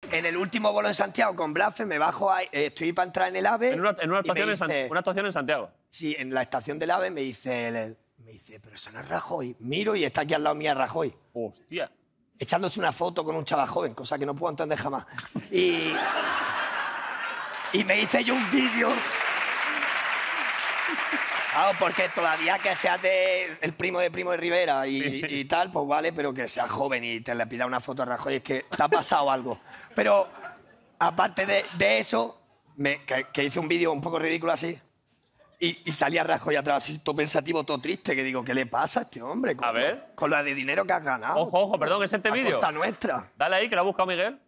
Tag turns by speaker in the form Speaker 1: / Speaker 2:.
Speaker 1: en el último bolo en Santiago con Blafe me bajo ahí, estoy para entrar en el AVE.
Speaker 2: En una
Speaker 1: y me
Speaker 2: actuación,
Speaker 1: dice-
Speaker 2: una actuación en Santiago.
Speaker 1: Sí, en la estación del AVE me dice, pero eso no es Rajoy. Miro y está aquí al lado mía Rajoy.
Speaker 2: Hostia.
Speaker 1: Echándose una foto con un chaval joven, cosa que no puedo entender jamás. Y me hice yo un vídeo. Claro, porque todavía que seas el primo de Rivera y tal, pues vale, pero que seas joven y te le pida una foto a Rajoy, es que te ha pasado algo. Pero aparte de eso, que hice un vídeo un poco ridículo así, y salía Rajoy atrás, así, todo pensativo, todo triste, que digo, ¿qué le pasa a este hombre?
Speaker 2: A ver.
Speaker 1: Con la de dinero que has ganado.
Speaker 2: Ojo, ojo, perdón, ¿es este
Speaker 1: A
Speaker 2: vídeo?
Speaker 1: costa nuestra.
Speaker 2: Dale ahí, que lo ha buscado Miguel.